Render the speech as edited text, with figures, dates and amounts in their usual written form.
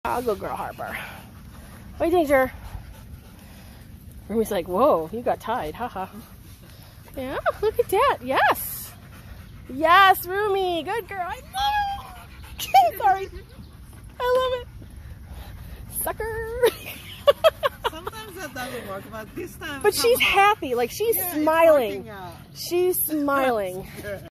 I'll go Girl Harbor. What do you think, Jer? Rumi's like, whoa, you got tied, haha. Yeah, look at that. Yes. Yes, Rumi. Good girl. I know. Sorry. I love it. Sucker. Sometimes that doesn't work, but this time. But she's happy. Like, she's smiling. She's smiling.